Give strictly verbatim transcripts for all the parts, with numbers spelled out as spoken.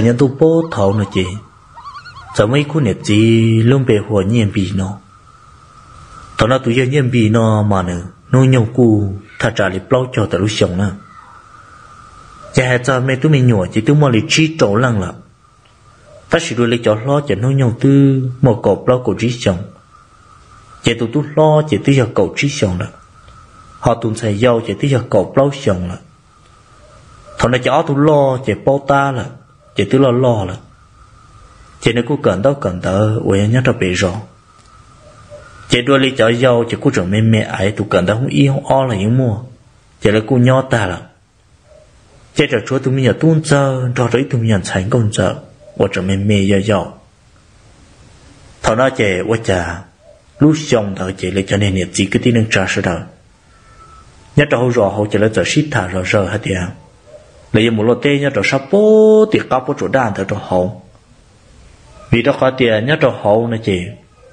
nhân tu bố thầu nữa chị giờ mấy khu nệp gì luôn bề hồ nhiên bì nó thằng nào tụi nhiên bì nó mà nữa nó nhau cu thật trả lại bao cho tao lúc sống nữa giờ hai giờ mấy tụi mình nhỏ chỉ tụi mình chỉ trâu lăng là ta chỉ đuổi lấy cho lo cho nó nhau tư một cột bao cổ trí sống chỉ tụi tụi lo chỉ tụi giờ cổ trí sống là họ tụi xài dầu chỉ tụi giờ cổ bao sống là thằng nào cho tụi lo chỉ bao ta là chỉ tụi lo lo là chỉ nếu cô cần đó cần đó ôi nhớ cho bị rồi chỉ đuổi lấy cho dầu chỉ cô chồng mẹ mẹ ấy tụi cần đó không yêu không o là những mua chỉ là cô nhỏ ta là chỉ là chúa tụi mình giờ tuôn giờ cho tới tụi mình nhận thành công giờ我这边没要要，头那节我家路上头节来叫你日子个地能扎实的，nhất đầu rồi họ chỉ là giờ ship thả rồi rồi hết đi à, lấy một lô tê nhất đầu sắp bố thì cao bố chỗ đàn thôi cho họ, vì đó khó tiền nhất đầu họ này chị,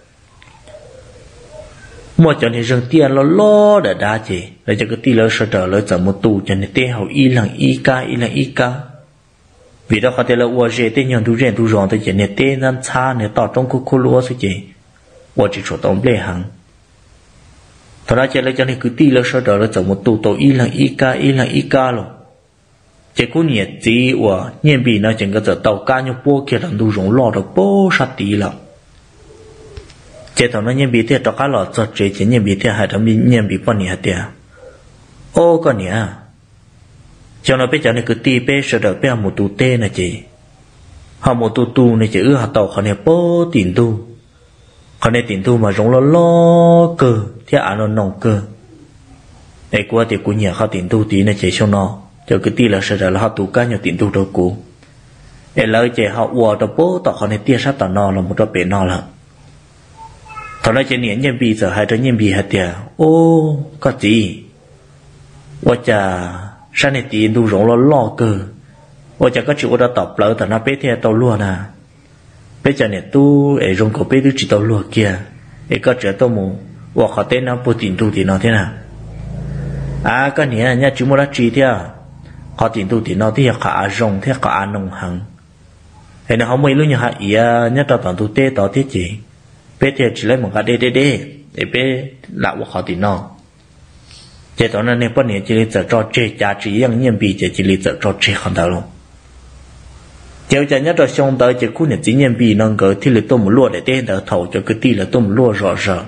mua cho nên rằng tiền lo lo để đa chị, lấy cho cái tiền lớn sợ trở lấy giờ một tù cho nên tiền họ y lằng y ca y lằng y ca vì đó có thể là我这对人都人都让的人呢对人差呢到中国苦罗是的我只说懂不行他那这来讲呢个地了说到了怎么都都一两一家一两一家了结果呢只我年比那整个这到干就波给人都容老的波杀地了这头那年比的到干了这这这年比的还他们年比半年的哦个年cho nó bây giờ này cứ ti bé sợ đợi bé một tu tê này chị họ một tu tu này chị ư họ tàu họ này bó tiền tu họ này tiền tu mà giống lo lo cơ thế à nó nồng cơ này qua thì của nhà họ tiền tu tí này chị cho nó cho cứ ti là sợ đợi là họ tu cá nhiều tiền tu đâu cũ để lời chị họ uo đâu bó tàu họ này tia sát tàu nó là một đôi bé nó là thằng này chị niệm nhân bị giờ hai đứa nhân bị hạt tiền ô có gì qua chả sao này tiền đủ rộng lo lo cơ, ôi chắc có chịu đã tập lỡ tại nó bé theo tàu luôn à, bây giờ này tu ở trong cổ bé tu chỉ tàu luôn kia, ấy có chuyện tàu mù, hoặc họ tên nó bố tiền tu thì nó thế nào, à cái này nha chúng nó đã chỉ theo, họ tiền tu thì nó thì họ ăn rong thế họ ăn nông hàng, thế nào họ mới lúc nhà họ ý nhớ tàu tàu tu tê tàu thế gì, bé theo chỉ lấy một cái đê đê đê, để bé lại họ tiền nó chế đó nên bọn này chỉ lấy giờ cho chế giá trị yang nhân bị chỉ lấy giờ cho chế không đâu luôn chế cho nhất là xong tới chỉ khu này chỉ nhân bị năng gỡ thì lấy tôm một lúa để tên đỡ thầu cho cái tí là tôm một lúa rõ ràng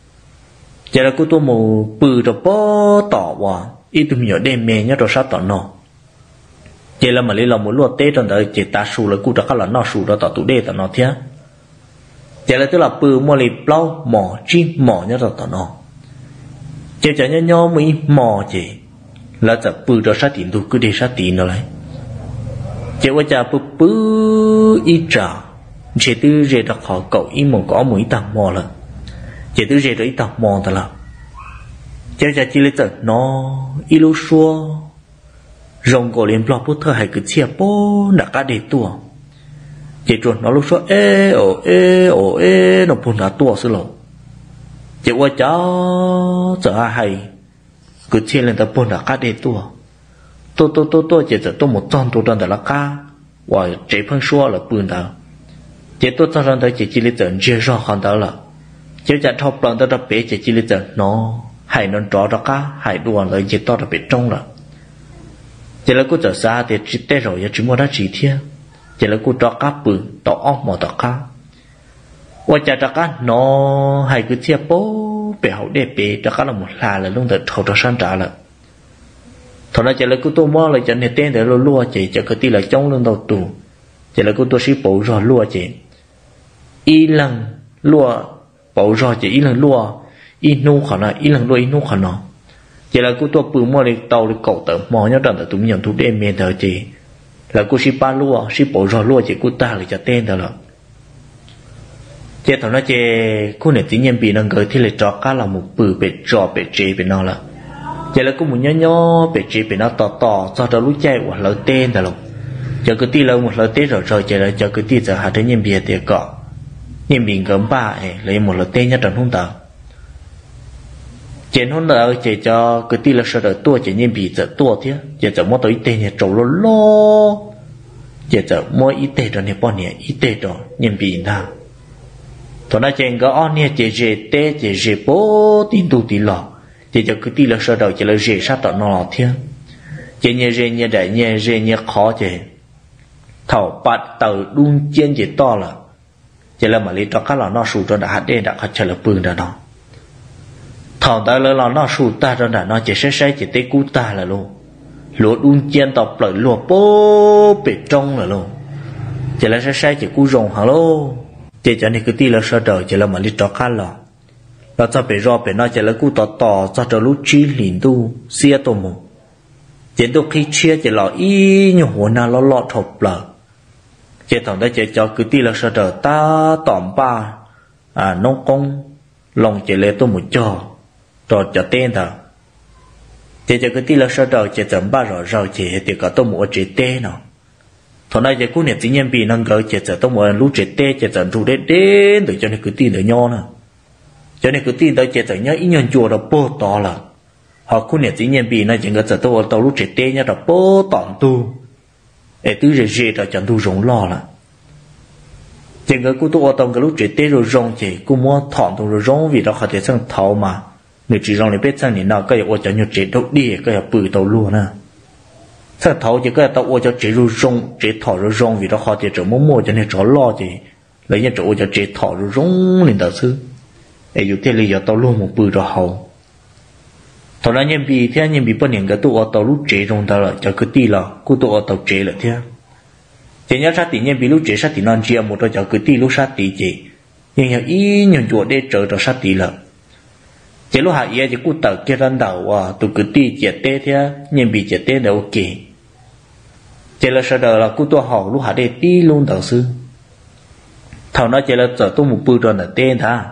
chế là cứ tôm một bự rồi bó tỏ vào ít tôm nhỏ đêm mè nhất là sát tỏ nó chế là mà lấy lòng một lúa tết rồi đợi chế ta sù là cứ cho các là nó sù đó tỏ tụ đê tỏ nó thế chế là tức là bự mua lấy plau mỏ chim mỏ nhất là tỏ nó chế cho nhau nhau mới mò chị là tập bự cho sát tiền tu cứ đi sát tiền rồi chế qua cha bự bự ít trả chế tư rể đặc họ cậu ít một có mũi tặng mò là chế tư rể đó ít tặng mò thật là chế cha chỉ lấy tập nó ít lúc xua rồng cổ liền block bút thơ hay cứ chia bố đã cả để tua chế chuột nó lúc xua ê ồ ê ồ ê nó buồn đã tua xứ lộ chỉ qua cháu giờ hay cứ chia lên tập bốn là cá để tua tôi tôi tôi tôi chỉ tôi một trăm tôi đang là cá và chỉ phân số là bốn đó chỉ tôi cho rằng chỉ chỉ lấy tiền chia ra hoàn đó là chỉ cho thọ plan đó là bé chỉ chỉ lấy tiền nó hay nó trò đó cá hay đua là chỉ to là bé trong là chỉ là cô giờ xa thì chỉ té rồi chỉ mua đã chỉ thiê chỉ là cô trò cá bự tỏ ốc mà tỏ cáว่าจะตะกันนอให้คือเทียบโป๊เปียวเด็ดเปียตะกันละหมดลาเลยลุงแต่เขาจะสั้นจ่าละตอนนั้นจะเลยกูตัวมอเลยจะเนี่ยเต้นแต่เราลัวจีจะคือตีเลยจ้องเรื่องตัวตูจะเลยกูตัวชี้ปูรอลัวจีอีหลังลัวปูรอจีอีหลังลัวอีนูขนาอีหลังลัวอีนูขนาจะเลยกูตัวปืนมอเลยเตาเลยเก่าเติมมอเนี่ยตอนแต่ตุ้มยังทุกเดือนเมนเถอะจีแล้วกูชี้ป้าลัวชี้ปูรอลัวจีกูตาเลยจะเต้นแต่ละchế thằng nó chế khu này tự nhiên bị năng gửi thì lại cho cá là một bự bị trò bị chế bị nó là chế là cũng một nhớ nhớ bị chế bị nó tỏ tỏ cho đó lúc chạy hoặc lỡ tên rồi cho cái tí lâu một lỡ tết rồi rồi chế là cho cái tí giờ hà tự nhiên bị thì cọ nhiên bị gấm ba ấy lấy một lỡ tên nhất trong không tờ chế không đợi chế cho cái tí là sợ đợi tua chế nhiên bị giờ tua thế chế cho mỗi tối tên nhà trâu lo lo chỉ giờ mua ít tệ đó này bao nhiêu ít tệ đó nhân bị nào thằng nó chèn cái on này chỉ dễ tệ chỉ dễ bố tin tu tin lọ chỉ cho cứ tin là sau đầu chỉ là dễ sát tận nó lọ thiên chỉ nhẹ dễ nhẹ đại nhẹ dễ nhẹ khó chỉ thầu bát tàu đun chiên chỉ to là chỉ là mà lấy cho các lọ nó sụt cho đã hạt đen đã khát chờ là bưng đã nó thầu ta là lọ nó sụt ta cho đã nó chỉ sẽ sẽ chỉ tê cú ta là luôn lúa đun chiên tàu lợi lúa bố bể trong là luôn chỉ là sẽ sẽ chỉ cú rồng hả luôn chỉ cho nên cứ tin là sau đầu chỉ là mà lấy cho các lọ nó cho bể rò bể nó chỉ là cú tỏ tỏ cho cho lúc chi liền tu xia tổ mù chỉ tôi khi chia chỉ là ý nhiều hồ na lo lo thộp lờ chỉ thằng đó chỉ cho cứ tin là sau đầu ta tỏm ba à nông công lòng chỉ lấy tôi một cho rồi cho tên thở chỉ cho cứ tin là sau đầu chỉ chấm ba rồi rồi chỉ thì có tôi một chỉ tên nào thằng này chỉ cú này tự nhiên bị năng gỡ chỉ cho tôi một lúc chỉ tên chỉ chấm trụ đến đến để cho nên cứ tin được nhau nè cho nên cứ tin tới chỉ chấm nhớ ý nhân chùa đó bố to là họ cú này tự nhiên bị nó chỉ có cho tôi tàu lúc chỉ tên nhớ đó bố tỏm tu để tứ rể rể đó chẳng tu rong lo là chỉ có cú tôi tàu cái lúc chỉ tên rồi rong chỉ cú mua thỏm tu rồi rong vì đó họ thể sang tháo mà người chỉ rong này biết sang này nào cái ở cho nhiều chỉ đâu đi cái ở bự tàu luôn nè sang tháo chỉ cái tàu ở cho chỉ rồi rong chỉ thỏ rồi rong vì đó họ thể trở mua mua cho nên trở lo gì lấy những chỗ cho chỉ thỏ rồi rong lên đầu sư để dùng thế lý do tàu luôn một bự rồi hậu thằng này nhân bị thế nhân bị bao nhiêu cái tụ ở tàu lúc chế trong tàu là cho cứ ti là cứ tụ ở tàu chế là thế chỉ nhớ sát tí nhân bị lúc chế sát tí non chia một rồi cho cứ ti lúc sát tí chế nhưng nhiều ý nhiều chỗ để chờ cho sát tí là chỉ lúc hạ ý thì cứ tàu kia lên đầu à tụ cứ ti chế tê thế nhân bị chế tê là ok chỉ là sau đó là cứ tụ họ lúc hạ để ti luôn tàu sư thằng nó chỉ là giờ tụ một bự rồi là tên thà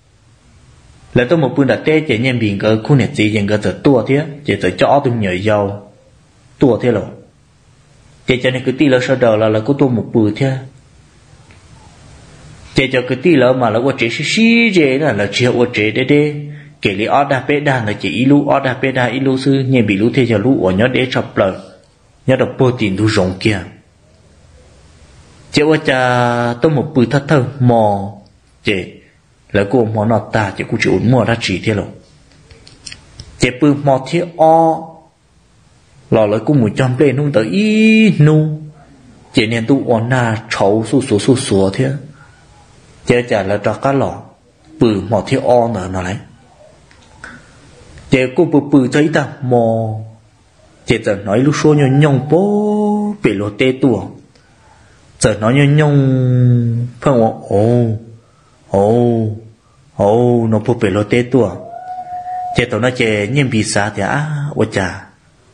là tôi một bữa đã tê chỉ nhân bình cái khu này chỉ nhân cái giờ tua thế chỉ giờ cho tôi nhảy dầu tua thế rồi chỉ cho nên cứ tí là sau đó là là của tôi một bữa thế chỉ cho cứ tí là mà là của chỉ xí gì là là chỉ của chỉ đấy đấy kể lý ở đa bê đa là chỉ ilu ở đa bê đa ilu sư nhân bị lú thế cho lú ở nhớ để chọc lời nhớ được bơ tiền lú rồng kia chỉ của cha tôi một bữa thất thơ mò chỉ là cô mò nọ ta chỉ cô chỉ uống mò ra chỉ thế rồi chỉ bự mò thế o lò lại cô một trăm lên nung tới ý nu chỉ nên tu ổn na chấu su su su su thế chỉ chả là cho cá lò bự mò thế o nữa nó lấy chỉ cô bự bự thấy ta mò chỉ giờ nói lúc số nhung nhung bố bị lột tê tua giờ nói nhung nhung phải không ồ ồ ồ nó bố bị lột tê tua chỉ tao nói chỉ nhân bị sao thì à ôi chà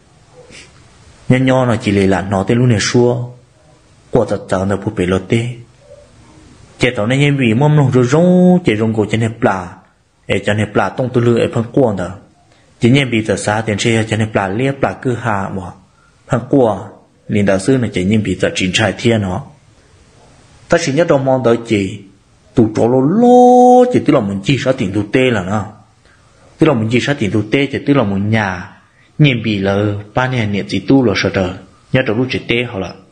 nhân nho nó chỉ lấy là nó tên luôn này xua qua giật giật nó bố bị lột tê chỉ tao nói nhân bị mông nó rồi rong chỉ rong cổ trên hẹp là để cho nên là tông tu lư ở phần quan đó chỉ nhân bị giật xa tiền xe cho nên là liếc là cứ hạ mà phần quan liền đạo sư này chỉ nhân bị giật chín trai thiên nó ta chỉ nhớ trong mong tới chỉ tụ chỗ lô lô chỉ tức là mình chỉ sao tiền tu tê là nó tức là mình chỉ sao tiền tu tê chỉ tức là mình nhà nhân bị là ba年年chỉ tu là sợ trời nhớ trong lúc chỉ tê họ là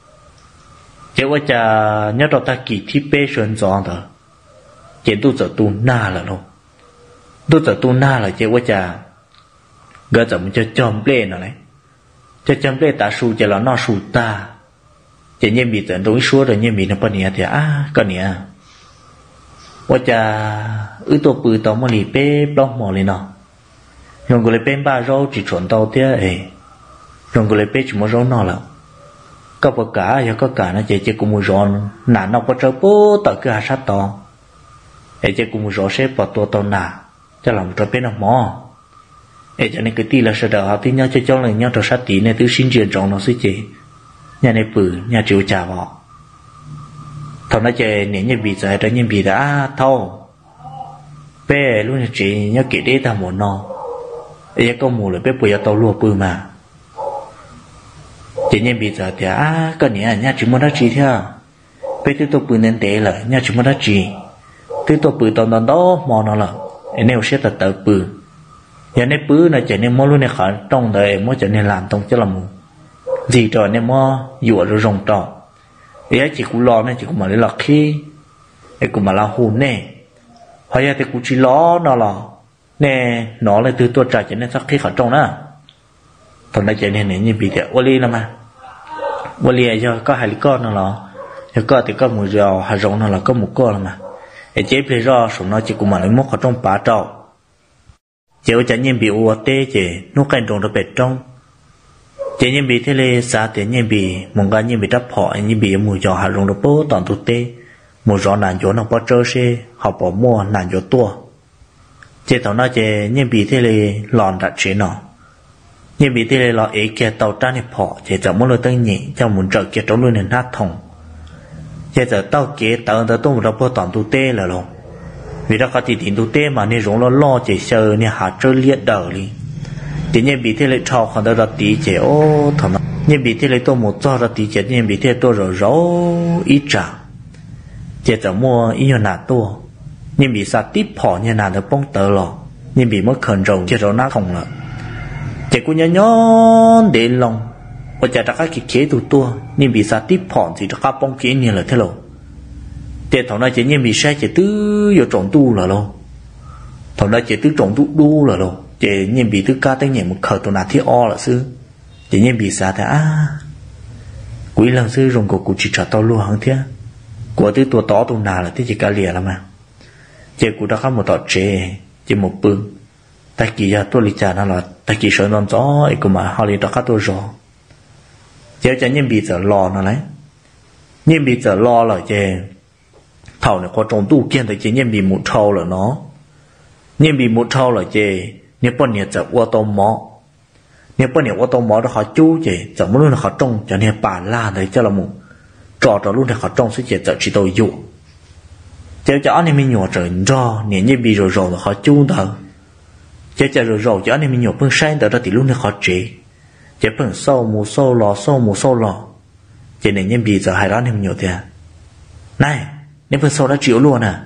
chỉว่าจะnhớ trong ta kỳ thi bê xuân gió đó chỉ tu giờ tu na là nó tu giờ tu na là chỉว่าจะก็จะมันจะจอมเปล่นอะไรจะจอมเปล่ตาสูจะlà nóสูตาchỉ nhân bị tận đối số rồi nhân bị nó bao nhiêu thì à cái nàyว่าจะư tổ bự tao mà lì bê blog mỏ lên nó dùng cái bê ba rau chỉ chuẩn tao thế ấy dùng cái bê chỉ một rau nó là có bậc cả hay có cả nó chỉ chỉ cùng một rau nà nó có trâu bố tao cứ hạt sát tao ấy chỉ cùng một rau xếp vào tua tao nà cho làm trâu bê nó mỏ ấy cho nên cái tí là sợ đỡ họ tí nhau cho cho là nhau trâu sát tí này từ sinh trưởng trong nó sẽ chỉ nhà này bự nhà chịu trả vào thằng nó chơi nếu như bị giải ra như bị đã thâu bé luôn là chỉ nhớ kỹ đấy ta muốn nó ấy có mù là bé bự tàu lúa bự mà chỉ như bị giải thì à cái này nhà chỉ muốn đã chỉ theo bé từ tàu bự nên té là nhà chỉ muốn đã chỉ từ tàu bự tàu đó đó mò nó là nếu sẽ thật tàu bự nhà này bự là chỉ nên mua luôn này khỏi trong đời mua chỉ nên làm trong cho làm gì rồi nên mua dụa rồi rồng trọ ấy chỉ cú lo này chỉ cú mà lấy lọ khi ấy cú mà là hồn nè hỏi ra thì cú chỉ lo nó là nè nó là từ tua trả cho nên sắc khi khỏi trong đó thằng này chạy nên như bị thế Wally là mà Wally cho có hai con nó là cho có thì có một giờ hai rong nó là có một con là mà ấy chế bây giờ số nó chỉ cú mà lấy mốc ở trong bả trâu chế ở chạy nhiên bị u tê chế nó cái đồng nó bệt trong chế nhiên bị thế này sao thế nhiên bị mong cái nhiên bị đắp họ nhiên bị một giờ hai rong nó bố toàn tụt tê một giờ nàn chỗ nó bỏ trơ xe họ bỏ mua nàn chỗ tua chế thằng nó chế nhiên bị thế này lòn đặt chế nó nhiên bị thế này là ấy kia tàu tra này họ chế chẳng muốn lo tăng nhẹ cho muốn trợ kia trống luôn nên nát thòng chế giờ tàu kia tàu tàu tung một bộ toàn tụt tê là luôn vì đó có thì tiền tụt tê mà nên rong lo lo chế sờ nên hạ trơ liệt đầu đi thì nhiên bị thế này trao còn đó tí chế ô thằng nó nhiên bị thế này tôi một cho ra tí chế nhiên bị thế tôi rồi rau ít trả chế giờ mua ít nhiều nát tua nhưng bị sa tiếp họ như nào được bông tờ lò nhưng bị mất khẩn rồng chế rồi nát không了chế cũng nhớ nhớ để lòng và chế đã các cái kế tụ tua nhưng bị sa tiếp họ thì các bông kế như là thế lộ chế thằng này chế nhưng bị sai chế tứ vô trồng tu là lo thằng này chế tứ trồng tu đu là lo chế nhưng bị tứ ca tới nhảy một khởi tụ nát thiết o là sư chế nhưng bị sa thì à quý lần sư rồng của cụ chỉ trả tao luôn hăng thế của tứ tua to tụ nào là thế chỉ cả lìa là mà chế cụ đã có một tọt chế chế một bưng ta kỳ ra tôi lý trả nó là ta kỳ sợ non gió ấy cũng mà họ lý đã có tôi rồi chế cho nhân bị giờ lo nó lấy nhân bị giờ lo là chế thầu này có trong tu kiên thì chế nhân bị một thầu là nó nhân bị một thầu là chế nếu bọn nhiệt giờ qua tôm mỏ nếu bọn nhiệt qua tôm mỏ đó họ chú chế giờ muốn luôn là họ trông cho nên bà la đấy cho là một trò trò luôn là họ trông sẽ chế giờ chỉ tôi dụ chế cho anh em mình nhỏ trở do nếu như bị rồi rồi là họ chú thở chế cho rồi rồi cho anh em mình nhỏ phân sai đó thì luôn là họ chế chế phân sâu mù sâu lò sâu mù sâu lò chế nếu như bị giờ hai đó anh em nhỏ thì này nếu phân sâu đã chịu luôn à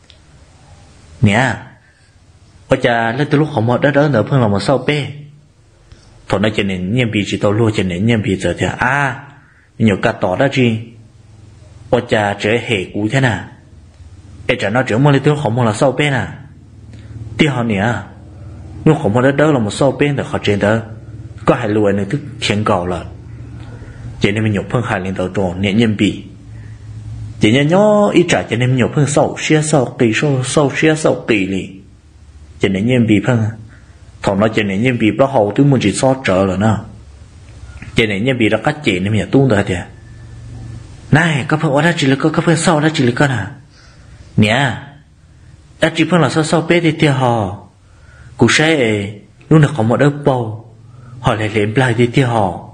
nè bây giờ lên từ lúc họ một đó đó nữa phân là một sâu pe thôi nói chế nếu như bị chỉ tao luôn chế nếu như bị giờ thì à nhiều cả tỏ đó chi bây giờ chế hệ cũ thế nào để cho nó trưởng mà lấy tiêu không muốn là sâu bên à tiêu họ nè nhưng không muốn đó là một sâu bên để họ trên đó có hai lùi này tức khiến cầu là chỉ nên mình nhục phân hai lên đầu tròn nhẹ nhân bị chỉ nhớ nhớ ít trả cho nên mình nhục phân sâu xia sâu kỳ sâu sâu xia sâu kỳ lì chỉ nên nhân bị phân thằng nó chỉ nên nhân bị nó hậu thứ muốn chỉ so trở là nó chỉ nên nhân bị nó cắt chỉ nên mình tung được thì này các phân ở đây chỉ là có các phân sâu đó chỉ là có nào nè đã chỉ phân là sao sao bé thì tiêu họ cụ sẽ lúc nào có một đứa bầu họ lại lấy lại thì tiêu họ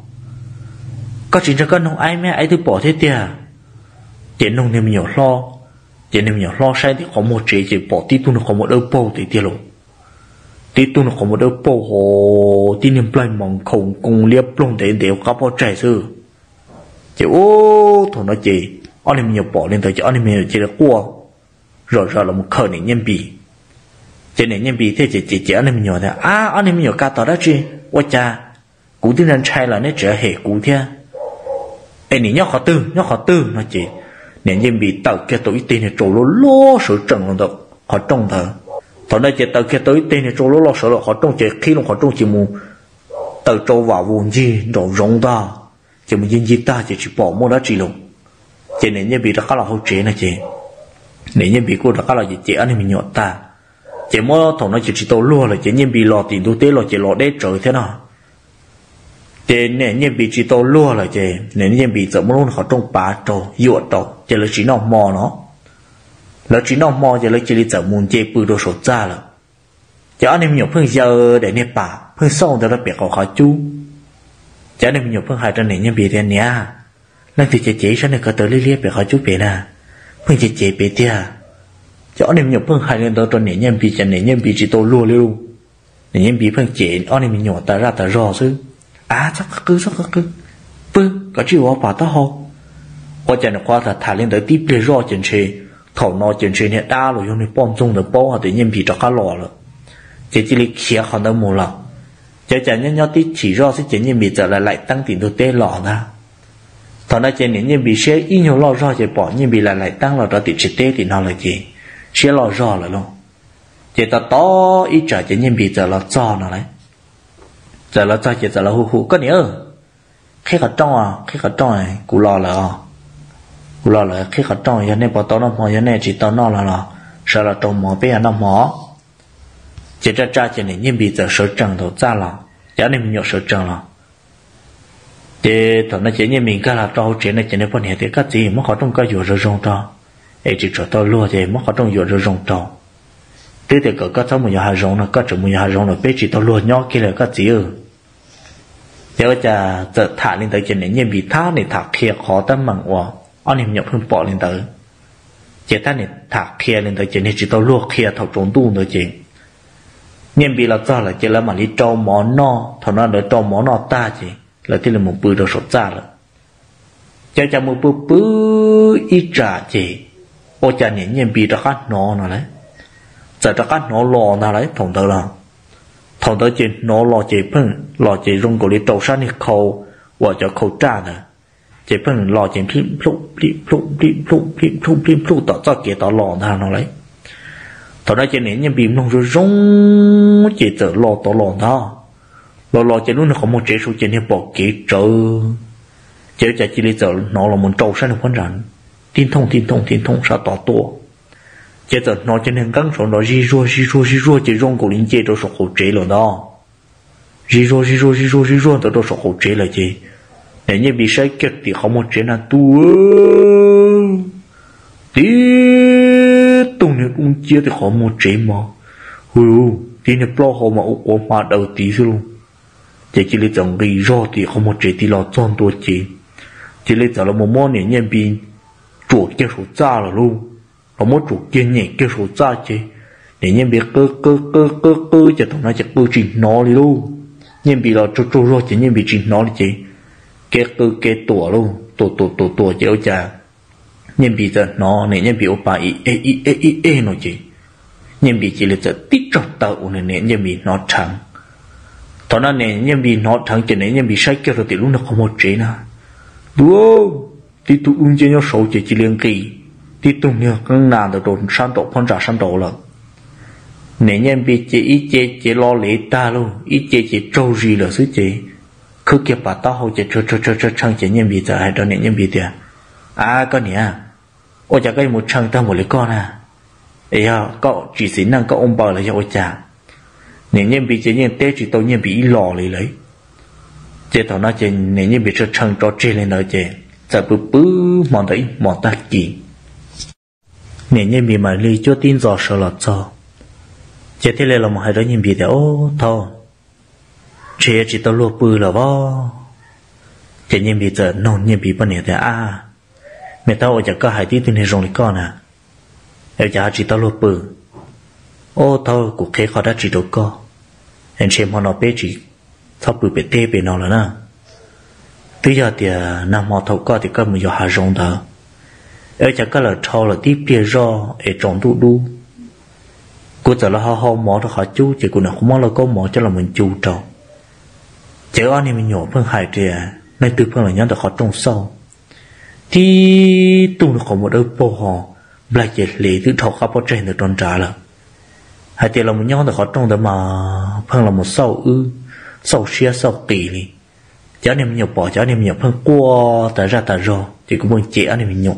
có chỉ cho con nông ai mẹ ấy tôi bỏ thế tiêu chỉ nông nên nhiều lo chỉ nên nhiều lo sai thì có một chế chỉ bỏ tí tu nó có một đứa bầu thì tiêu luôn tí tu nó có một đứa bầu hồ tí niệm lại mong khổng cùng liệp luôn để đều có bao trẻ sư chỉ ô thôi nó chỉ anh em nhiều bỏ lên tới cho anh em nhiều chỉ là qua rồi rồi là một khởi này nhân bị cho nên nhân bị thế chỉ chỉ chỉ anh em nhỏ thế à anh em nhỏ cả tao đó chứ ôi cha cú tin rằng trai là nó trở hệ cú thế ấy nè nhóc họ tư nhóc họ tư nó chỉ nên nhân bị tao kia tối tên này trổ lố lố sự trần luôn đó họ trông thở thằng đây chỉ tao kia tối tên này trổ lố lố sợ là họ trông chỉ khi lúc họ trông chỉ mù tao trổ vào vùng gì rồi rong ta chỉ một nhân gì ta chỉ chỉ bỏ mua đó chỉ luôn cho nên nhân bị đó khá là hậu chế này chị nếu như bị cô đã có là gì chị anh em mình nhọt ta chỉ mỗi thằng nó chỉ chỉ tàu lúa là chỉ như bị lọt tiền tu tế là chỉ lọt đế trời thế nào chỉ nếu như bị chỉ tàu lúa là chỉ nếu như bị sợ muốn họ trong bá trâu dọa trâu chỉ là chỉ nó mò nó là chỉ nó mò chỉ là chỉ là sợ muốn chơi bự đồ sốt ra là chỉ anh em nhọt phương giờ để nếp bả phương sau đó là biệt họ khó chú chỉ anh em nhọt phương hai trăm nếu như bị thế nhá lần thì chỉ chỉ sao này có tới liên liên biệt họ chú biệt à phương chỉ chế bé tia, cho anh em nhổ phương hai lần đầu tuần này nhân bị cho này nhân bị chỉ tô lùa luôn, này nhân bị phương chế anh em nhổ ta ra ta rò chứ, à chắc cứ chắc cứ, phương có chịu vào ta không, qua trận qua ta thả lên tới tiếp để rò chuyện chế, thầu nó chuyện chế này đa rồi用来帮助的包啊，对nhân bị cho cá lò了，这这里切好的木了，这阵nhân nhau tí chỉ rò sẽ chuyện nhân bị trở lại lại tăng tiền đồ tê lò ra. thằng nó chơi những bị xe ít nhiều lo rõ chơi bỏ nhưng bị lại lại tăng là đó thì chỉ tê thì nó là gì xe lo rõ là luôn chỉ ta to ít trả cho nhưng bị giờ là cho nó đấy giờ là cho chỉ giờ là hù hù có nhớ khi cả trong à khi cả trong này cụ lo là cụ lo là khi cả trong giờ này bỏ tao nó mò giờ này chỉ tao nó là là sợ là trong mò bây giờ nó mò chỉ ra ra chỉ này nhưng bị giờ sợ trần đầu ra là giờ này mình nhớ sợ trần là thì thằng nó chỉ như mình cái là trâu chuyện này chỉ nên phân hệ thì cái gì mất họ trong cái dừa rồi rong trâu ấy chỉ cho tao lúa thì mất họ trong dừa rồi rong trâu thế thì có cái thằng mình nhà rong nó có chỗ mình nhà rong nó biết chỉ tao lúa nhỏ kia là cái gì ư giờ cha giờ thả lên tới chuyện này như bị thả này thả kia khó tâm bằng quá anh em nhập hơn bỏ lên tới chỉ thả này thả kia lên tới chuyện này chỉ tao lúa kia thầu trốn tu nữa chuyện nhưng bị là do là chỉ là mà đi trâu món no thằng nó đỡ trâu món no ta chứ là thì là một bữa đầu sốt ra rồi cho cha một bữa bữa ít trả chỉ ô cha nhện nhện bị đã cắt nó nào đấy giờ đã cắt nó lò nào đấy thằng tớ là thằng tớ chỉ nó lò chỉ phân lò chỉ rung cổ đi trâu sát đi khâu và cho khâu trả nữa chỉ phân lò chỉ phim phụng phim phụng phim phụng phim phụng phim phụng tạo ra kia tạo lò nào nào đấy thằng đó chỉ nhện nhện bị nông rồi rung chỉ tự lò tạo lò đó lò lò chỉ luôn là có một chế số trên bỏ kế trợ chế cho chỉ lý giờ nó là một trâu sang được quan trọng tin thông tin thông tin thông sao tỏ tổ chế giờ nó trên nên căng số nó di rua di rua di rua chỉ rong cổ linh chế cho số khẩu chế rồi đó di rua di rua di rua di rua cho số khẩu chế là gì nếu như bị sai kết thì không một chế là tu tí tung này cũng chia thì không một chế mà ui tí này lo họ mà ổ mà đầu tí luôn chỉ chỉ lấy chồng gây rõ thì không một chế thì lo chọnตัวchế chỉ lấy chồng là một món này nhân bị chuột cái số cha là luôn là một chuột kia nhẹ cái số cha chế để nhân bị cơ cơ cơ cơ cơ cho thằng nó chỉ cơ chỉ nó đi luôn nhân bị là cho cho rõ chỉ nhân bị chỉ nó đi chế cái cơ cái tổ luôn tổ tổ tổ tổ chế ông cha nhân bị giờ nó này nhân bị ông bà e e e e e nó chế nhân bị chỉ lấy giờ tích trong tàu này này nhân bị nó trắng thằng nó này nhân bị nó thằng chuyện này nhân bị sai kia rồi thì lúc nó không một chế nào đúng thì tụi ung chơi nhau sầu chỉ chỉ liên kỳ thì tụi nhau căng nàn được đồn san độ phong trả san độ là nếu nhân bị chỉ ít chế chỉ lo lệ ta luôn ít chế chỉ trâu gì là xứ chế cứ kia bà tao hậu chỉ cho cho cho cho chăng chỉ nhân bị giờ hay đó này nhân bị tiền à con nè ôi chả cái một chăng ta một lấy con à ấy à cậu chỉ xin năng cậu ông bà là cho ôi chả nếu như bị chế nhân tết chỉ tôi nhân bị lò lấy lấy chế thằng nó chế nếu như bị cho chân cho chế lên đó chế giờ bự bự mòn đấy mòn ta kỳ nếu như bị mà đi cho tin rõ sợ là cho chế thế này là một hai đứa nhân bị thì ô thôi chế chỉ tao lúa bự là vô chế nhân bị giờ nôn nhân bị bên này thì à mẹ tao ở nhà có hai tí từ này rong đi con à ở nhà chỉ tao lúa bự ô thôi cuộc kế họ đã chỉ được co anh xem họ nói bé chỉ sắp bự bé tê bé nó là na bây giờ thì nằm họ thâu co thì có một giờ hà rong đó ở chắc cái là thâu là tí bia ro ở trong đu đu cô giờ là họ họ mỏ đó họ chú chỉ cô nào không mỏ là có mỏ cho là mình chú trâu chỉ anh em mình nhỏ phân hại thì nên từ phân là nhớ được họ trong sâu thì tung được họ một đôi bò họ lại chỉ lì thứ thâu khắp ở trên được tròn trả là hai tiền là một nhau được họ trong đó mà phân là một sâu ư sâu xia sâu kỳ đi cháu nem nhập bỏ cháu nem nhập phân qua tại ra tại rồi chỉ cũng muốn chị anh em nhục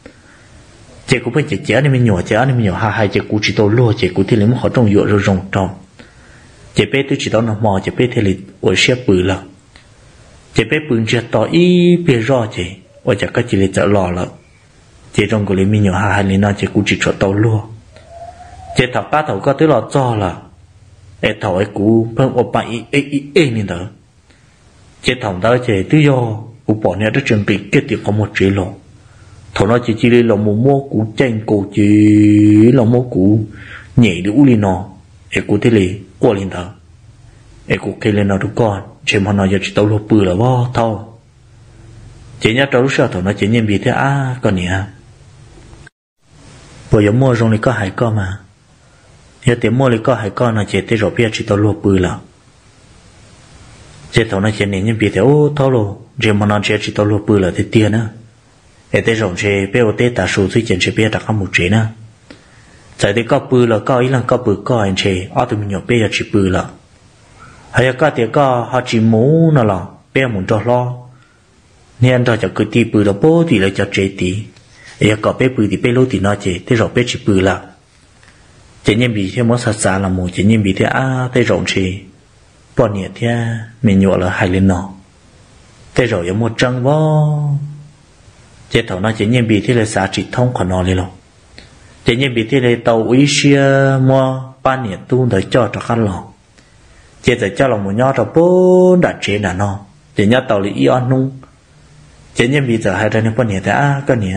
chị cũng muốn chị chị anh em nhục chị anh em nhục hai hai chị cũng chỉ tôi lo chị cũng thì lấy một họ trong dựa rồi rồng trong chị bé tôi chỉ đó nó mò chị bé thì lấy ở xe bự là chị bé bự chưa to ý bé rõ chị ở chắc cái chị lấy chợ lò là chị trong cái lấy mình nhục hai hai lấy nó chị cũng chỉ cho tôi lo chị thảo cá thảo cá tới lò cho là em thảo ấy cú phân ở bạn ấy ấy ấy nên đó chị thảo đó chị tự do cú bỏ nhà đất chuẩn bị kết thì có một chế lò thảo nó chỉ chỉ lấy lò một mua cú tranh cổ chỉ lò mua cú nhảy được u li nó em cú thế này qua lên đó em cú kêu lên nó được con chị mà nó giờ chỉ tao lột bự là bao thao chị nhớ tao lúc sau thảo nó chỉ nhận bị thế à con nè bây giờ mua rong này có hai con mà giờ tiền mua này có hai con là chị tới rồi bây giờ chỉ tao lột bự là chị thảo nó chỉ nhận bị thế ô thao luôn riêng mà nó chơi chỉ tao lúa bự là thế tiền nữa để tới rộng chơi bé ô tê ta số suy chuyện chơi bé đã có một chế nữa tại đây có bự là có ý là có bự có anh chơi ở tụi mình nhỏ bé là chỉ bự là hay có thì có họ chỉ muốn nó là bé muốn cho lo nên cho cho cái tí bự đó bố thì là cho chơi tí ấy có bé bự thì bé lúa thì nó chơi tới rộng bé chỉ bự là chỉ nhiên bị theo món sạch sạch là một chỉ nhiên bị theo à tới rộng chơi bọn nhẹ theo mình nhọ là hai lên nọ tới rồi có một trăng vô chế thầu nó chỉ nhiên bị thế là xã trị thông còn nó lên luôn chỉ nhiên bị thế là tàu uy xia mua ba nhiệt tu để cho cho khăn lò chế để cho lòng một nhau cho bốn đặt chế là nó chỉ nhau tàu là ion nung chỉ nhiên bị giờ hai đứa bọn nhiệt đã cái nhỉ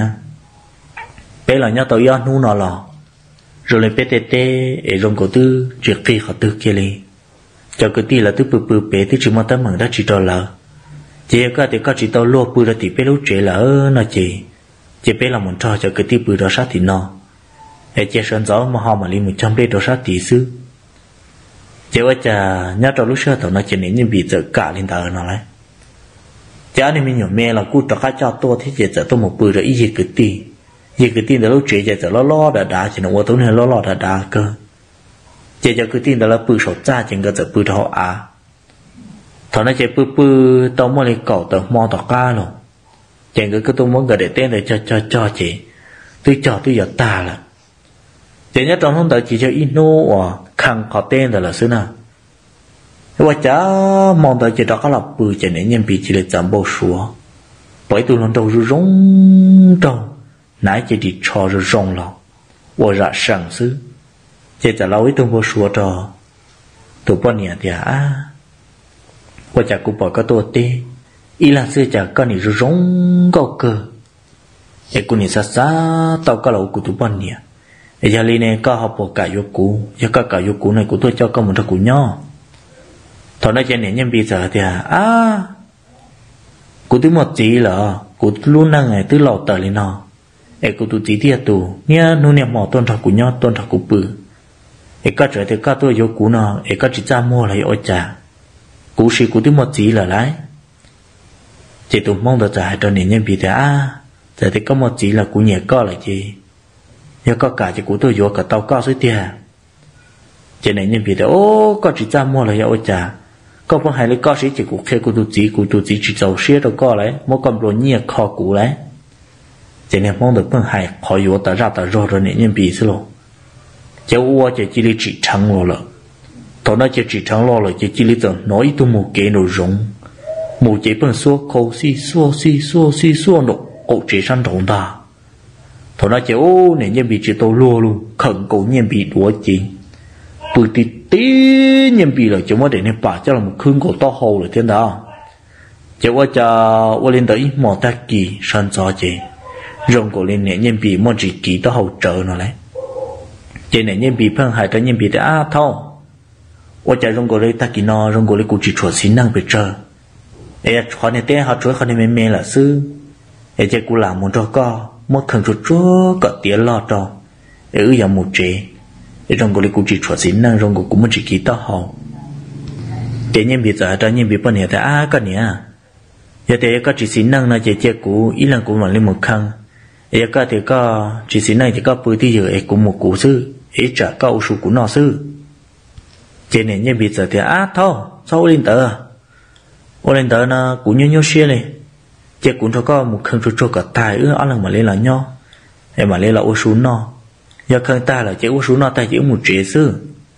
bây là nhau tàu ion nung nó lò rồi lên ptt ở trong cổ tư chuyện kia họ tư kia đi cho cái tí là tư bự bự bé tư chỉ mong tấm mừng đã chỉ cho lỡ chỉ có thì có chỉ tao lúa bự là thì bé lúc trẻ là ơ nó chỉ chỉ bé là muốn cho cho cái tí bự đó sát thì nó để chế sơn gió mà họ mà đi một trăm bé đó sát tỷ sư chỉ có chả nhớ cho lúc xưa tao nó chỉ nên như bị giờ cả lên tờ nó đấy chả nên mình nhỏ mẹ là cú cho cá cho tôi thế chỉ giờ tôi một bự rồi ý gì cái tí gì cái tí đó lúc trẻ giờ lo lo đã đã chỉ nó qua tối nay lo lo đã đã cơ chỉ cho cái tin đó là bự sầu cha chỉ có giờ bự thọ à thọ nó chỉ bự bự tao mua lấy cỏ tao mua tao cá luôn chỉ có cái tôi muốn gửi để tên để cho cho cho chị tôi cho tôi giờ ta là chỉ nhất trong không tới chỉ cho ino à khăn có tên đó là xứ nào và chả mong tới chỉ đó có là bự chỉ nên nhân bị chỉ để giảm bầu số bởi tôi lần đầu rung đầu nãy chỉ đi cho rồi rung lòng và ra sẵn xứ chỉ trả lâu ít tôi vô số trò tụi bọn nhà thì à qua chả cũng bỏ cái tổ tê ý là xưa chả có nỉ rong câu cơ ấy cũng nỉ xa xa tao có lâu của tụi bọn nhà ấy giờ lên này có học bỏ cả vô cũ giờ có cả vô cũ này của tôi cho có một thằng cũ nhỏ thằng nó chơi này nhân bây giờ thì à của tôi một tí là của luôn đang ngày tôi lọt tờ lên nó ấy của tôi tí tiệt tụ nha nó niệm mỏ tôn thằng cũ nhỏ tôn thằng cũ bự ấy có trở thì có tôi vô cũ nó ấy có chỉ ra mua lại ôi chả cũ sĩ của tôi một tí là lái chỉ tôi mong được giải cho nên nhân bị thế à giờ thì có một tí là cũ nhẹ co lại chị nhớ có cả chỉ của tôi vô cả tàu co suy tiền cho nên nhân bị thế ô có chỉ ra mua lại ôi chả có phong hay lấy co sĩ chỉ của khe của tôi chỉ của tôi chỉ chỉ giàu xía đâu co lấy mỗi con đồ nhẹ kho cũ lấy cho nên mong được phong hay khỏi vô ta ra ta rồi rồi nên nhân bị xí lộ cháu ua chỉ chỉ lý chỉ trắng lo了，头那就只trắng lo了，就只理着nói都冇给nội容，冇这本说口是说是说是说了，我这上长大，头那就哦，你也比知道落路，肯狗也比多紧，不的的也比了，就我这那把叫了么坑狗到后了，听到？就我家我领导一毛大几上早节，用过零年也比么只几到后折了嘞。chỉ này nhân bị phân hại tới nhân bị tới à thâu, ôi trời rong cổ lấy ta kỹ nó rong cổ lấy cụ chỉ chuột xí năng bị chờ, ấy họ này té họ chuột họ này mê mê là sư, ấy chơi cụ làm một trò co, một thằng chuột chuột có tiếng lo trò, ấy ư giờ một chế, ấy rong cổ lấy cụ chỉ chuột xí năng rong cổ cũng muốn chỉ kỹ tao hậu, chỉ nhân bị giờ tới nhân bị phân hại tới à cái này, giờ thì có chỉ xí năng là chỉ chơi cụ, ý là cụ mà lên một khăn, ấy có thì có chỉ xí này thì có bự thì giờ ấy cũng một cụ sư. Ý trả câu số của nó sư chỉ này như bây giờ thì á thôi sao lên tờ ô lên tờ nó cũng như nhau xe này chỉ cũng cho có một khăn cho cả tài ư ăn lần mà lên là nhau em mà lên là ô số nó giờ khăn ta là chỉ ô số nó ta chỉ một trẻ sư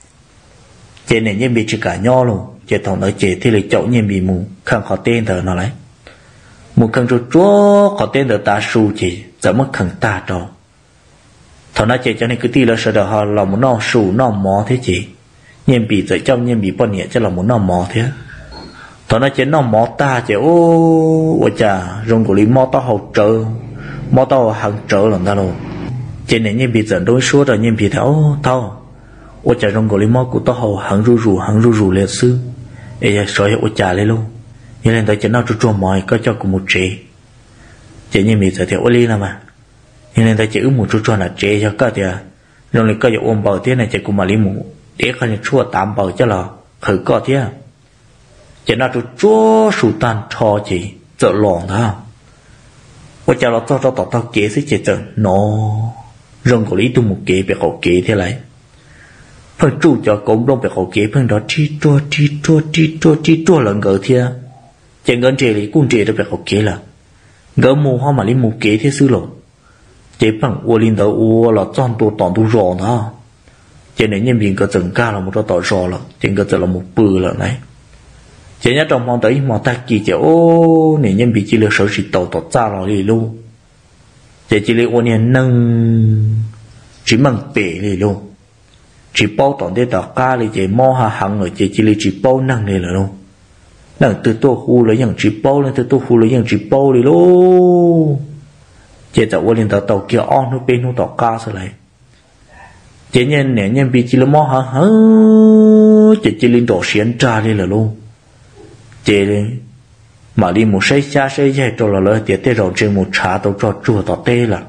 chỉ này như bị chỉ cả nhau luôn chỉ thằng nó chỉ thì là chậu như bị mù khăn khó tên tờ nó lấy một khăn cho chúa khó tên tờ ta su chỉ giờ mất khăn ta rồi thằng nó chạy cho nên cứ tí là sợ họ là muốn nó sù nó mò thế chị nhiên bị dậy trong nhiên bị bọn nhẹ cho là muốn nó mò thế thằng nó chạy nó mò ta chạy ô ôi chà rong của lý mò tao hậu trợ mò tao hàng trợ lần ta luôn chạy này nhiên bị dẫn đối số rồi nhiên bị tháo thao ôi chà rong của lý mò của tao hậu hàng ru ru hàng ru ru liệt sư ê sợ ôi chà lên luôn như lên tới chạy nó cho cho mỏi có cho cùng một chị chạy nhiên bị dậy thì ôi ly là mà nên ta chỉ ước một chút cho là chế cho các thì rồi lại có ôm bầu thế này chỉ cũng mà lý mù để không chua tạm bầu cho là khởi có thế chỉ là chút chua sụt tan cho chị chợ lòn đó我叫了早早到到kế sẽ chế chợ nó rong của lý tu một kế bị họ kế thế lại phần chủ cho cũng đông bị họ kế phần đó chi chua chi chua chi chua chi chua lần gỡ thia chẳng gần chế lý cũng chế được bị họ kế là gỡ mù hoa mà lý một kế thế xứ lộ chế bằng u linh đầu u là chọn tu tòn tu rò đó chế nên nhân viên cơ từng ca là một trò tỏ rò là trên cơ là một bự là này chế nhớ trong mong tới mong ta kỳ chế ô nên nhân viên chỉ là sở sự tàu tỏ ra rồi đi luôn chế chỉ là ô nên nâng chỉ bằng bể đi luôn chỉ bao tòn để tỏ ca thì chế mò hà hàng ở chế chỉ là chỉ bao nâng này là luôn nâng từ tô khu lấy những chỉ bao lên từ tô khu lấy những chỉ bao đi luôn chế tạo ô nên tàu tàu kia on nó bên nó tỏ ca sao lại chế nhân nè nhân bị chỉ là mò hả hả chế chỉ linh đổ xiên trà đi là luôn chế lên mà đi một say xa say dây cho là lời tiệt tê rồi trên một trà tàu cho chùa tàu tê là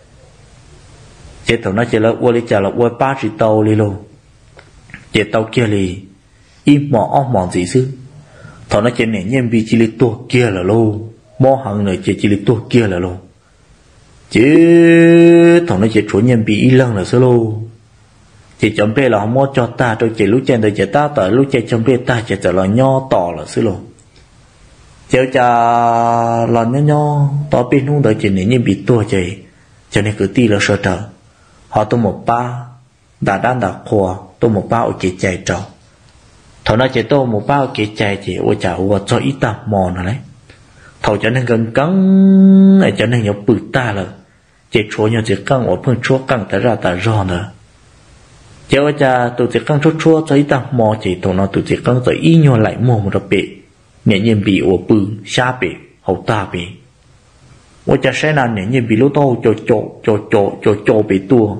chế tàu nó chế là uo đi chả là uo ba chỉ tàu đi luôn chế tàu kia lì im mò ong mò gì chứ thằng nó chế nè nhân bị chỉ là tua kia là luôn mò hàng này chế chỉ là tua kia là luôn chế thằng nó chế chủ nhân bị y lăng là sao luôn chỉ chấm bê là mua cho ta tôi chỉ lúc trên tôi chỉ ta tới lúc trên chấm bê ta chỉ trở là nho tỏ là xứ luôn chéo cha là nho nho tỏ bên hông tới chỉ nên bị tua chỉ cho nên cứ ti là sợ trở họ tôi một ba đã đang đã khoa tôi một ba ở chỉ chạy trâu thằng nó chỉ tôi một ba ở chỉ chạy chỉ ôi chả ôi cho ít ta mò nó đấy thầu cho nên gần cắn này cho nên nhớ bự ta là chỉ chúa nhớ chỉ căng ở phương chúa căng tới ra ta rõ nữa chéo cha tụi chỉ căng chua chua cho ít ta mò chỉ tụi nó tụi chỉ căng cho ít nhau lại mò một đợt bể nhẹ nhàng bị ổ bự xa bể hậu ta bể ôi cha sẽ là nhẹ nhàng bị lỗ to cho cho cho cho cho cho bể tua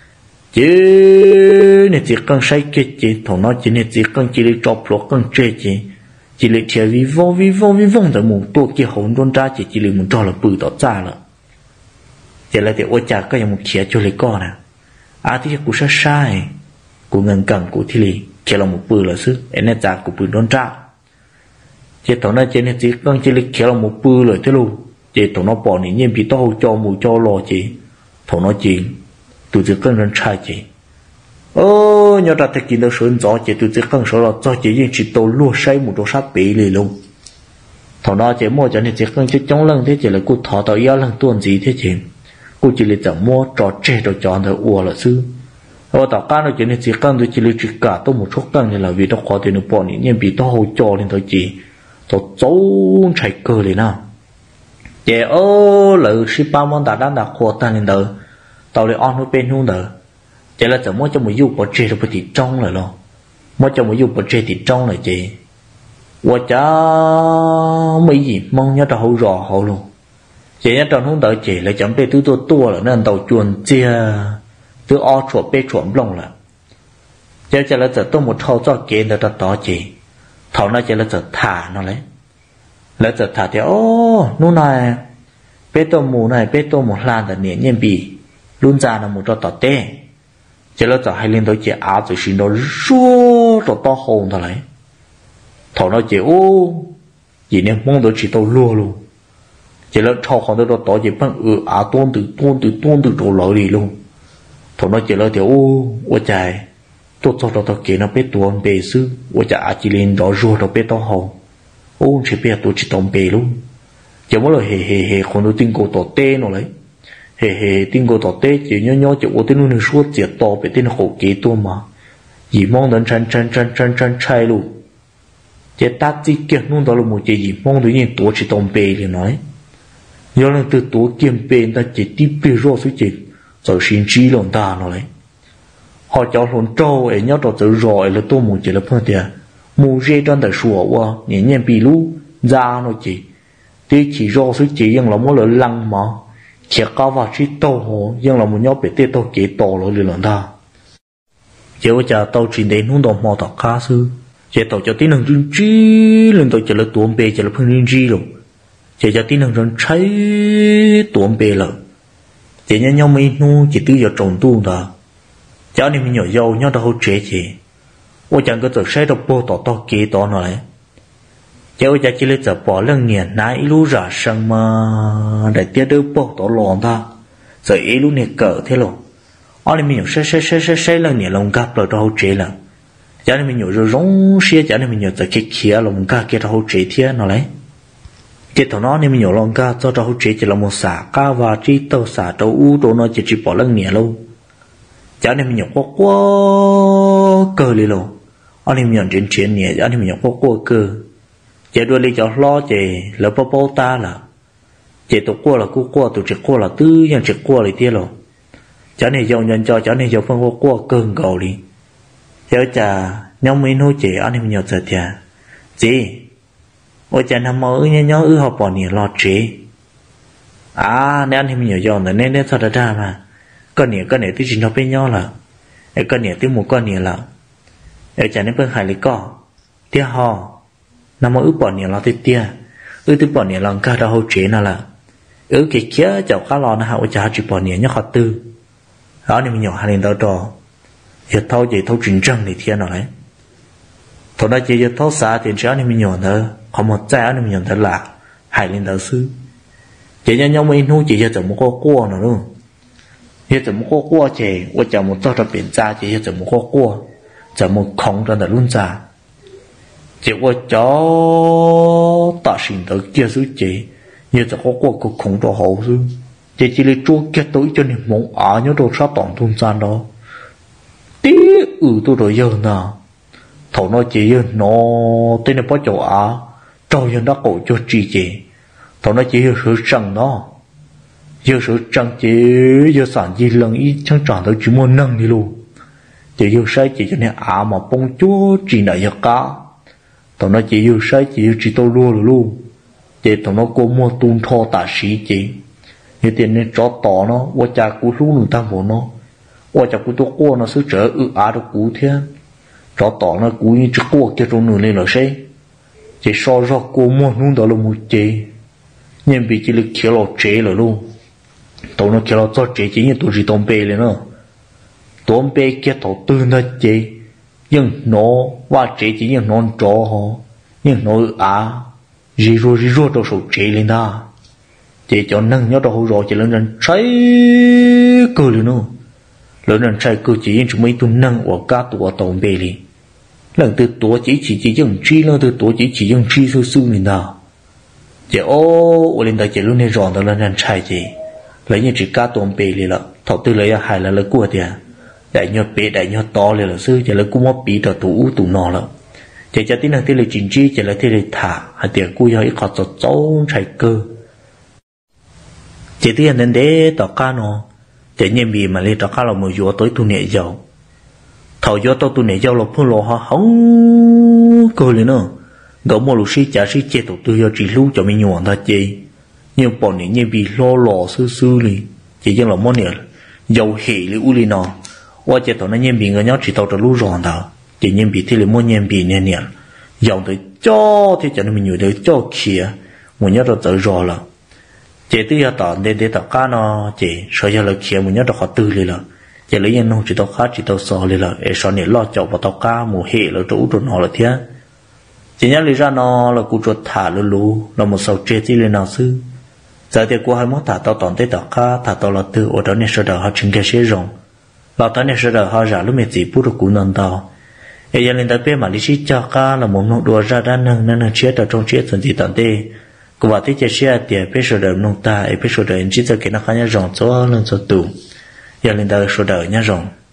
chứ này chỉ cần say kết chỉ thằng nó chỉ này chỉ cần chỉ để cho pro cần chơi chỉ chỉ để chơi vi vô vi vô vi vong tại một tua kia hồn đôn ra chỉ chỉ để muốn cho là bự tỏ ra là chỉ là thì ôi cha có một khía cho lấy con à à thì cũng sai sai của ngân cần của thì lì chỉ là một bự là sức em này cha của bự đôn ra chỉ thằng nó chỉ này chỉ cần chỉ lấy khía là một bự rồi thế luôn chỉ thằng nó bỏ này nhiên bị to cho mù cho lò chỉ thằng nó chỉ tụi chỉ cần人拆chỉ ô nhớ ra thì kiến được sơn gió chỉ tụi chỉ cần số là cho chỉ những chỉ tàu lúa say một đồ sát bể liền luôn thằng nó chỉ mua cho nên chỉ cần chỉ trong lần thế chỉ là cô thọ tàu yêu lần tuần gì thế chỉ cô chỉ là chẳng mua trò chơi trò chọn rồi ủa là sư ở tàu cá nó chỉ nên chỉ cần tôi chỉ là chỉ cả tôi một số cần thì là vì nó khó thì nó bỏ những nhiên bị to hồi cho nên tôi chỉ tôi trốn chạy cơ liền nào chỉ ô là si ba món đã đã đặt khó ta lên đời tàu lại on nó bên luôn đời chỉ là chẳng muốn cho một du bỏ chơi được thì trong rồi lo muốn cho một du bỏ chơi thì trong rồi chị và chả mấy gì mong nhớ tao hậu rõ hậu luôn chị nhớ tao không đợi chị lại chẳng bê tứ tua tua là nên tàu chuồn chia tứ o chuột bê chuột lông là chỉ chỉ là tôi một thâu cho kế là tao tỏ chị thầu nó chỉ là giờ thả nó lấy là giờ thả thì ô nu này bê tô mù này bê tô một lan là nhẹ nhàng bì luôn ra là một trò tỏ tê chỉ là giờ hai lên tới chỉ áo rồi xin nó rúa trò to hồn thôi lấy thầu nó chỉ ô chỉ nên mong tới chỉ tao lua luôn chỉ là thầu còn tới trò tỏ chỉ bằng ừ áo tuôn từ tuôn từ tuôn từ trò lỡ đi luôn thầu nó chỉ là thì ô ô chạy tôi cho tao tao kia nó biết tuôn bề sư ô chạy chỉ lên đó rúa nó biết to hồn ô chỉ biết tôi chỉ tông bề luôn chỉ mỗi lần hề hề hề còn tôi tin cô tỏ tê nó lấy hề hề tin cô tỏ tê chỉ nhớ nhớ chỉ ô tên nó suốt chỉ to bị tên khổ kế tôi mà gì mong đến chân chân chân chân chân chạy luôn chỉ ta chỉ kia luôn đó là một chỉ gì mong tới những tổ chỉ tông bề liền nói nhớ là từ tổ kiếm bề ta chỉ tiếp bề rồi suy chỉ rồi xin trí lòng ta nó lấy họ cho hồn trâu ấy nhớ trò tự rồi là tôi muốn chỉ là phân tiền mù dê trên đời sủa qua nhẹ nhàng bị lú ra nó chỉ tí chỉ do suy chỉ nhưng là mỗi lần lăng mà chỉ cao vào chỉ tàu hồ nhưng là một nhóm bị tê tàu kế tàu rồi liền ta chỉ có cha tàu chỉ đến không đồng mò tàu cá sư chỉ tàu cho tí năng rừng chi lên tàu chỉ là tuôn bề chỉ là phân rừng chi luôn chỉ cho tí năng rừng cháy tuôn bề là chỉ nhớ nhau mấy nu chỉ tư giờ trồng tu ta cháu này mình nhỏ dâu nhau đâu chế chỉ ôi chẳng có tự xây đâu bố tỏ to kế tỏ nó đấy cháu cha chỉ lấy giờ bỏ lưng nhẹ nãy lú ra sang mà để tiếc đứa bỏ tổ lòn ta rồi ý lú nhẹ cỡ thế luôn ở đây mình nhổ xe xe xe xe xe lưng nhẹ lồng gấp rồi đâu chế là cháu này mình nhổ rồi rong xe cháu này mình nhổ giờ cái kia lồng gấp kia đâu chế thế nó lấy cái thằng nó này mình nhổ lồng gấp cho đâu chế chỉ là một xả cá và chỉ tàu xả tàu u đồ nó chỉ chỉ bỏ lưng nhẹ luôn cháu này mình nhổ quá quá cơ đi luôn ở đây mình nhổ chuyện chuyện nhẹ cháu này mình nhổ quá quá cơ chị đôi lý cho lo chị lỡ bao bao ta là chị tụi qua là cô qua tụi chị qua là tư nhân chị qua lại tiếc rồi cháu này dòng nhân cho cháu này dòng phân qua qua cơn gầu đi cháu chả nhóm mấy nô chị anh em nhiều giờ thì chị ôi chả nằm mơ nhớ nhớ ư học bỏ nhiều lo chị à nên anh em nhiều dòng rồi nên nên sao ra mà con nhiều con này tôi chỉ nói với nhau là con nhiều tôi một con nhiều là ôi chả nên bên hải lý cỏ tiếc ho nằm mơ ư bỏ nhiều lo tiếc tiếc ư tôi bỏ nhiều lòng cả đâu chế nào là ư cái kia cháu khá lo nó hậu chả chỉ bỏ nhiều nhớ họ tư đó nên mình nhỏ hai lần đó trò giờ thâu chỉ thâu chính trăng để thiên nào đấy thâu đó chỉ giờ thâu xa thì cháu nên mình nhỏ nữa không một trái nên mình nhỏ thật là hai lần đó xứ chỉ nhau nhau mình nuôi chỉ giờ怎么过过呢luôn giờ怎么过过chỉ我怎么做到变渣chỉ giờ怎么过过怎么空着的论渣chỉ我cháu tạo sinh tới kia xứ chỉ giờ怎么过过空着好xứ chỉ chỉ lấy chua kết tối cho nên mong á nhớ đồ sát tổng thôn gian đó tí ừ tôi rồi giờ nè thầu nói chỉ giờ nó tên là bao chỗ á trâu giờ nó cổ cho chị chị thầu nói chỉ giờ sự trăng đó giờ sự trăng chỉ giờ sản gì lần ý chẳng tròn tới chỉ muốn nâng đi luôn chỉ giờ sai chỉ cho nên á mà bông chúa chỉ nãy giờ cá thầu nói chỉ giờ sai chỉ chỉ tôi luôn rồi luôn chỉ thầu nó cô mua tuôn thò tả sĩ chị như tiền nên cho tỏ nó, và cha cú lú nương tam bộ nó, và cha cú tôi qua nó sẽ trở ư á được cú thế, cho tỏ nó cú như chỉ qua cái trong nửa lên là say, chỉ so ra cú mua nương đó là một chế, nhưng bị chỉ là kéo lọt chế là luôn, tao nó kéo lọt cho chế chỉ như tôi chỉ tôm bê lên nữa, tôm bê kia tao tư nó chế, nhưng nó và chế chỉ như non chó họ, nhưng nó ư á, gì rồi gì rồi tao số chế lên đó. Chỉ cho nâng nhớ đâu rồi chỉ lên lần trái cơ liền nữa lên lần trái cơ chỉ những chúng mấy tu nâng của cả tuổi tổng bề li lần từ tuổi chỉ chỉ chỉ dùng chi lần từ tuổi chỉ chỉ dùng chi sơ sư mình nào chỉ ô lên đây chỉ luôn này ròn đó lên lần trái chỉ lấy như chỉ cả tổng bề li là thọ tư lấy hai là lấy cua tiền đại nhớ bề đại nhớ to liền là sư chỉ lấy cua mót bì đó tủ tủ nọ là chỉ cho tí năng tí lấy chính chi chỉ lấy tí lấy thả hai tiền cua hơi khó cho cháu trái cơ chỉ tiền đến để tao cá nó chỉ nhân vì mà lấy tao cá là một vụ tới tu nệ giàu thầu do tao tu nệ giàu là phun lò họ không cười lên nữa gấu một lúc xí trả xí chết tụi tôi do chỉ lưu cho mình nhọn ta chơi nhưng bọn này nhân vì lo lò sư sư li chỉ dân là món này giàu hỉ li u li nó qua chỉ tao nó nhân vì người nhóc chỉ tao cho lưu ròn tao chỉ nhân vì thế là món nhân vì nè nè giàu tới cho thì cho nên mình nhồi tới cho kia một nhóc tao tới rồi là chỉ tư giờ tao để để tao cá nó chỉ sợ giờ là kia một nhớ tao khó tư liền là chỉ lấy nhân nông chỉ tao khác chỉ tao sò liền là để sau này lo chậu vào tao cá mùa hè là chỗ chỗ nó là thế chỉ nhớ lấy ra nó là cụ chuột thả lù lù là một sầu chết gì lên nào xứ giờ thì cô hai mốt thả tao toàn tới tao cá thả tao là tư ở đó này sợ đầu họ chừng cái xe rồng là tao này sợ đầu họ giả lúc mấy gì bút được cú nón tao bây giờ lên tới bên mà đi xí cho cá là một nụ đùa ra đan nâng nên là chết ở trong chết dần gì tận tê cô bảo thế chỉ xe tiền biết số đời nông ta biết số đời chỉ cho cái nó khai nhá rồng cho lên cho tù giờ lên tới số đời nhá rồng